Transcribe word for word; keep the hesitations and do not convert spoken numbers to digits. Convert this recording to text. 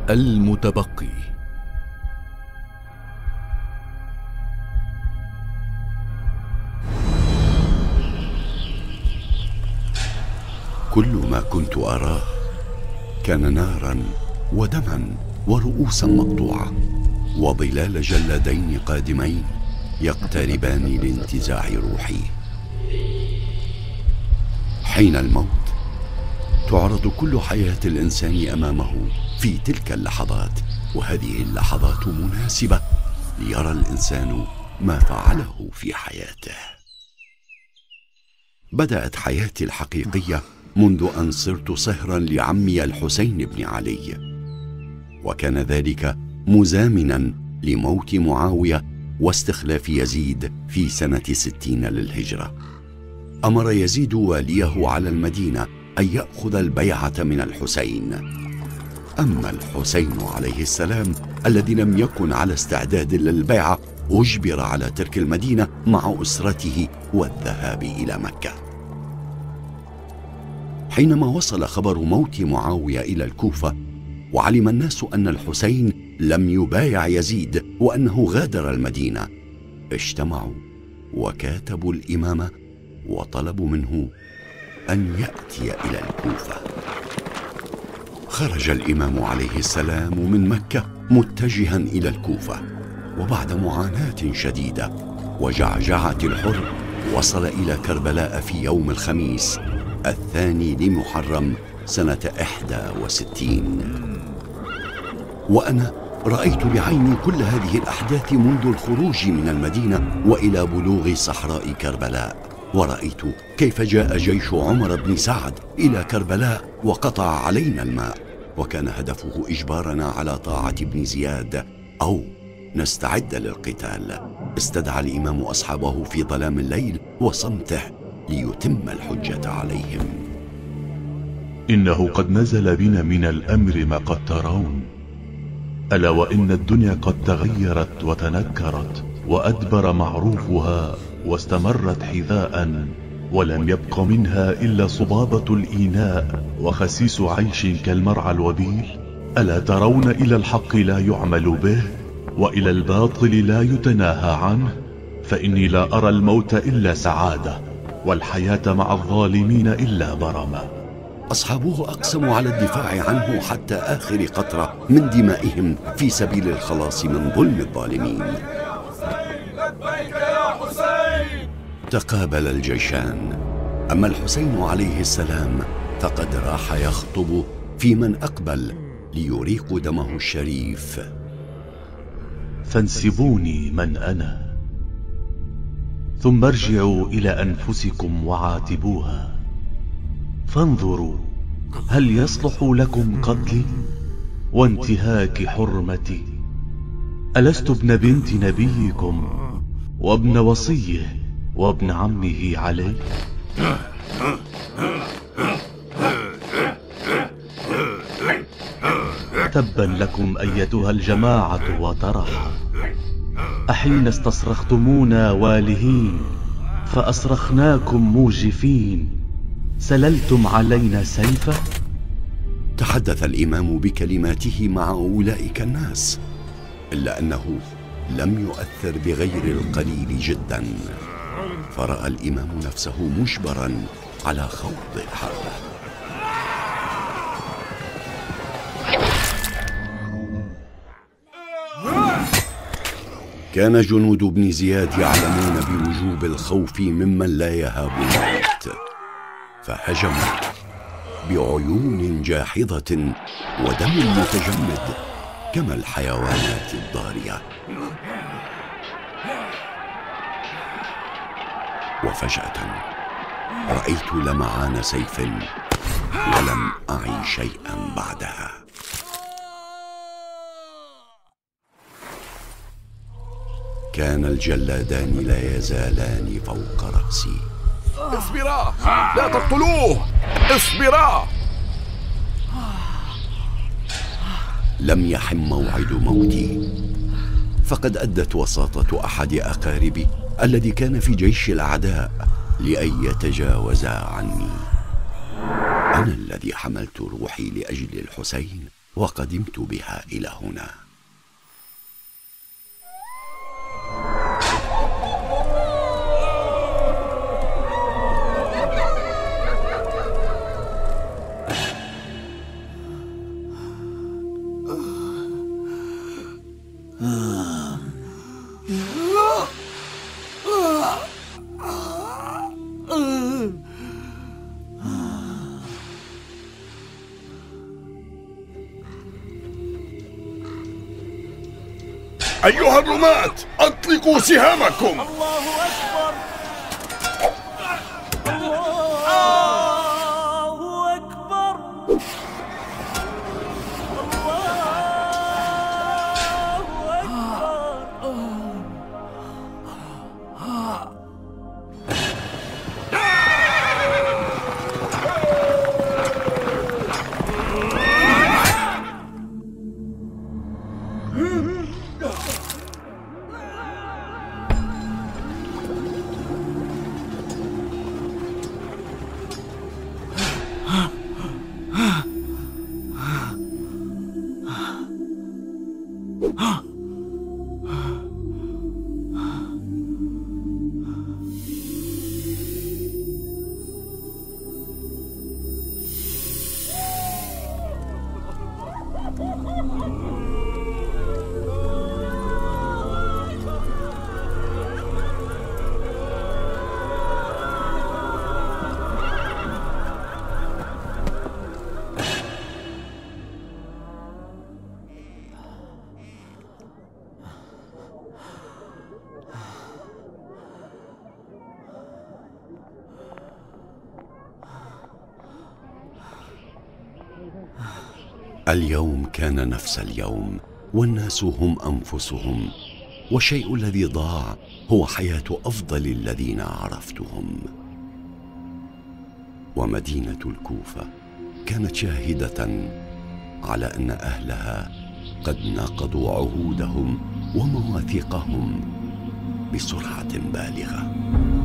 المتبقي. كل ما كنت أراه كان نارا ودما ورؤوسا مقطوعة وظلال جلادين قادمين يقتربان لانتزاع روحي. حين الموت تعرض كل حياة الإنسان أمامه في تلك اللحظات، وهذه اللحظات مناسبة ليرى الإنسان ما فعله في حياته. بدأت حياتي الحقيقية منذ أن صرت صهرا لعمي الحسين بن علي، وكان ذلك مزامنا لموت معاوية واستخلاف يزيد في سنة ستين للهجرة. أمر يزيد واليه على المدينة أن يأخذ البيعة من الحسين. أما الحسين عليه السلام الذي لم يكن على استعداد للبيعة أجبر على ترك المدينة مع أسرته والذهاب إلى مكة. حينما وصل خبر موت معاوية إلى الكوفة وعلم الناس أن الحسين لم يبايع يزيد وأنه غادر المدينة، اجتمعوا وكاتبوا الإمام وطلبوا منه أن يأتي إلى الكوفة. خرج الإمام عليه السلام من مكة متجها إلى الكوفة، وبعد معاناة شديدة وجعجعة الحر وصل إلى كربلاء في يوم الخميس الثاني لمحرم سنة إحدى وستين. وأنا رأيت بعيني كل هذه الأحداث منذ الخروج من المدينة وإلى بلوغ صحراء كربلاء، ورأيت كيف جاء جيش عمر بن سعد إلى كربلاء وقطع علينا الماء، وكان هدفه إجبارنا على طاعة ابن زياد أو نستعد للقتال. استدعى الإمام أصحابه في ظلام الليل وصمته ليتم الحجة عليهم. إنه قد نزل بنا من الأمر ما قد ترون، ألا وإن الدنيا قد تغيرت وتنكرت وأدبر معروفها واستمرت حذاء، ولم يبق منها إلا صبابة الإيناء وخسيس عيش كالمرعى الوبيل. ألا ترون إلى الحق لا يعمل به وإلى الباطل لا يتناهى عنه؟ فإني لا أرى الموت إلا سعادة والحياة مع الظالمين إلا برمة. أصحابه أقسموا على الدفاع عنه حتى آخر قطرة من دمائهم في سبيل الخلاص من ظلم الظالمين. لبيك يا حسين. تقابل الجيشان، أما الحسين عليه السلام فقد راح يخطب في من أقبل ليريق دمه الشريف. فانسبوني من أنا، ثم ارجعوا إلى أنفسكم وعاتبوها، فانظروا هل يصلح لكم قتلي وانتهاك حرمتي؟ ألست ابن بنت نبيكم وابن وصيه وابن عمه عليه؟ تبا لكم أيتها الجماعة وترحا، أحين استصرختمونا والهين فأصرخناكم موجفين، سللتم علينا سيفا؟ تحدث الإمام بكلماته مع أولئك الناس، إلا أنه لم يؤثر بغير القليل جدا، فرأى الإمام نفسه مجبرا على خوض الحرب. كان جنود ابن زياد يعلمون بوجوب الخوف ممن لا يهاب الموت، فهجموا بعيون جاحظة ودم متجمد كما الحيوانات الضارية. وفجأة رأيت لمعان سيف ولم أعي شيئا بعدها. كان الجلادان لا يزالان فوق رأسي. اصبرا، لا تقتلوه، اصبرا. لم يحن موعد موتي، فقد أدت وساطة أحد أقاربي الذي كان في جيش الأعداء لأن يتجاوزا عني. أنا الذي حملت روحي لأجل الحسين وقدمت بها إلى هنا. أيها الرماة، أطلقوا سهامكم. الله أكبر. الله أكبر. اليوم كان نفس اليوم، والناس هم أنفسهم، والشيء الذي ضاع هو حياة أفضل الذين عرفتهم. ومدينة الكوفة كانت شاهدة على أن أهلها قد نقضوا عهودهم ومواثيقهم بسرعة بالغة.